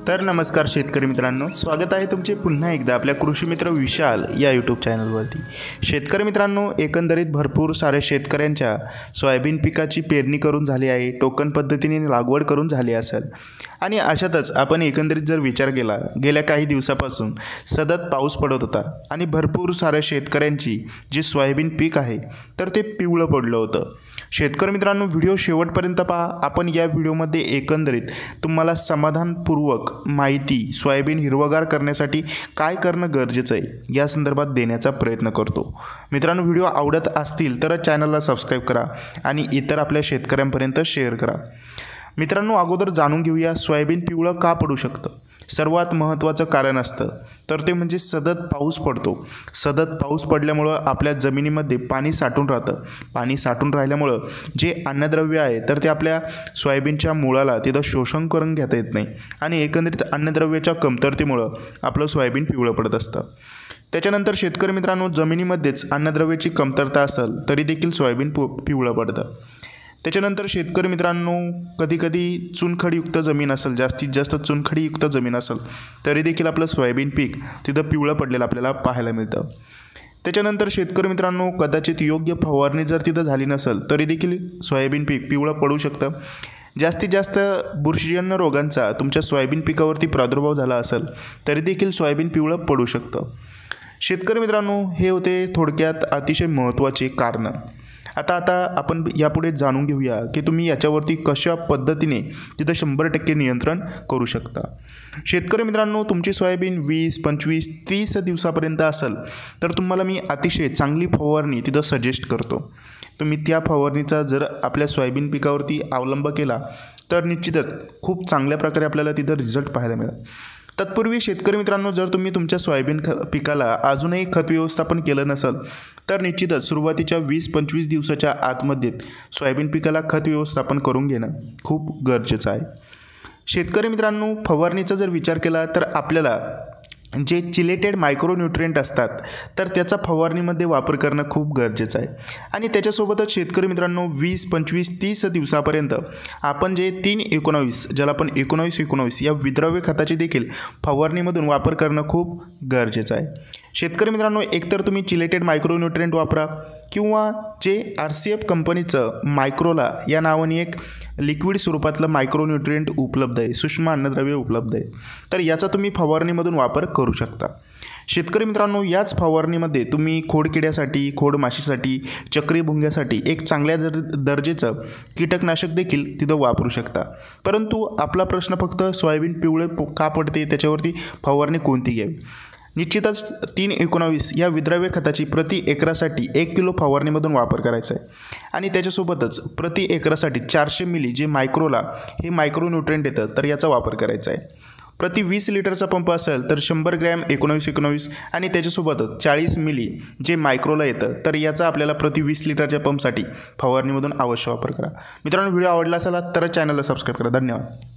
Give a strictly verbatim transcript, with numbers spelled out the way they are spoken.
तर नमस्कार शेतकरी मित्रांनो, स्वागत आहे तुमचे पुन्हा एकदा आपल्या कृषी मित्र विशाल या यूट्यूब चॅनलवरती। शेतकरी मित्रांनो, एकंदरीत भरपूर सारे शेतकऱ्यांच्या सोयाबीन पिकाची पेरणी करून झाली आहे, टोकन पद्धतीने लागवड करून झाली असेल आणि अशातच आपण एकंदरीत जर विचार केला, गेल्या काही दिवसापासून सतत पाऊस पडत होता आणि भरपूर साऱ्या शेतकऱ्यांची जी सोयाबीन पीक आहे तर ते पिवळं पडलं होतं। शेतकरी मित्रांनो, व्हिडिओ शेवटपर्यंत पहा। आपण या व्हिडिओमध्ये एकंदरीत तुम्हाला समाधानपूर्वक माहिती सोयाबीन हिरवगार करण्यासाठी काय करणं गरजेचं आहे या संदर्भात देण्याचा प्रयत्न करतो। मित्रांनो, व्हिडिओ आवडत असतील तर चॅनलला सबस्क्राईब करा आणि इतर आपल्या शेतकऱ्यांपर्यंत शेअर करा। मित्रांनो, अगोदर जाणून घेऊया सोयाबीन पिवळं का पडू शकतं। सर्वात महत्त्वाचं कारण असतं तर ते म्हणजे सतत पाऊस पडतो। सतत पाऊस पडल्यामुळं आपल्या जमिनीमध्ये पाणी साठून राहतं। पाणी साठून राहिल्यामुळं जे अन्नद्रव्य आहे तर ते आपल्या सोयाबीनच्या मुळाला तिथं शोषण करून घेता येत नाही आणि एकंदरीत अन्नद्रव्याच्या कमतरतेमुळं आपलं सोयाबीन पिवळं पडत असतं। त्याच्यानंतर शेतकरी मित्रांनो, जमिनीमध्येच अन्नद्रव्याची कमतरता असेल तरी देखील सोयाबीन पु पिवळं पडतं। त्याच्यानंतर शेतकरी मित्रांनो, कधीकधी चुनखडीयुक्त जमीन असेल, जास्तीत जास्त चुनखडीयुक्त जमीन असेल तरी देखील आपलं सोयाबीन पीक तिथं पिवळं पडलेलं आपल्याला पाहायला मिळतं। त्याच्यानंतर शेतकरी मित्रांनो, कदाचित योग्य फवारणी जर तिथं झाली नसेल तरी देखील सोयाबीन पीक पिवळं पडू शकतं। जास्तीत जास्त बुरशीजन्य रोगांचा तुमच्या सोयाबीन पिकावरती प्रादुर्भाव झाला असेल तरी देखील सोयाबीन पिवळं पडू शकतं। शेतकरी मित्रांनो, हे होते थोडक्यात अतिशय महत्त्वाचे कारणं। आता आता आपण यापुढे जाणून घेऊया की तुम्ही याच्यावरती कशा पद्धतीने तिथं शंभर टक्के नियंत्रण करू शकता। शेतकरी मित्रांनो, तुमची सोयाबीन वीस पंचवीस तीस दिवसापर्यंत असेल तर तुम्हाला मी अतिशय चांगली फवारणी तिथं सजेस्ट करतो। तुम्ही त्या फवारणीचा जर आपल्या सोयाबीन पिकावरती अवलंब केला तर निश्चितच खूप चांगल्या प्रकारे आपल्याला तिथं रिझल्ट पाहायला मिळेल। तत्पूर्वी शेतकरी मित्रांनो, जर तुम्ही तुमच्या सोयाबीन ख पिकाला अजूनही खत व्यवस्थापन केलं नसेल तर निश्चितच सुरुवातीच्या वीस पंचवीस दिवसाच्या आतमध्ये सोयाबीन पिकाला खत व्यवस्थापन करून घेणं खूप गरजेचं आहे। शेतकरी मित्रांनो, फवारणीचा जर विचार केला तर आपल्याला जे चिलेटेड मायक्रोन्यूट्रिएंट असतात तर त्याचा फवारणीमध्ये वापर करणं खूप गरजेचं आहे आणि त्याच्यासोबतच शेतकरी मित्रांनो, वीस पंचवीस तीस दिवसापर्यंत आपण जे तीन एकोणावीस ज्याला आपण एकोणावीस एकोणावीस या विद्रव्य खताचे देखील फवारणीमधून वापर करणं खूप गरजेचं आहे। शेतकरी मित्रांनो, एकतर तुम्ही चिलेटेड मायक्रोन्यूट्रिएंट वापरा किंवा जे आर सी एफ कंपनीचं मायक्रोला या नावाने एक लिक्विड स्वरूपातलं मायक्रोन्यूट्रिएंट उपलब्ध आहे, सूक्ष्म अन्नद्रव्य उपलब्ध आहे, तर याचा तुम्ही फवारणीमधून वापर करू शकता। शेतकरी मित्रांनो, याच फवारणीमध्ये तुम्ही खोडकिड्यासाठी, खोडमाशीसाठी, चक्री भुंग्यासाठी एक चांगल्या दर दर्जेचं कीटकनाशक देखील तिथं वापरू शकता। परंतु आपला प्रश्न फक्त सोयाबीन पिवळे का पडते त्याच्यावरती फवारणी कोणती घ्यावी। निश्चितच तीन एकोणावीस या विद्रव्य खताची प्रति एकरासाठी एक किलो फवारणीमधून वापर करायचा आहे आणि त्याच्यासोबतच प्रति एकरासाठी चारशे मिली जे मायक्रोला हे मायक्रोन्यूट्रिएंट येतं तर याचा वापर करायचा आहे। प्रति वीस लिटरचा पंप असेल तर शंभर ग्रॅम एकोणावीस एकोणावीस आणि त्याच्यासोबतच चाळीस मिली जे मायक्रोला येतं तर याचा आपल्याला प्रति वीस लिटरच्या पंपसाठी फवारणीमधून अवश्य वापर करा। मित्रांनो, व्हिडिओ आवडला असेल तर चॅनलला सबस्क्राईब करा। धन्यवाद।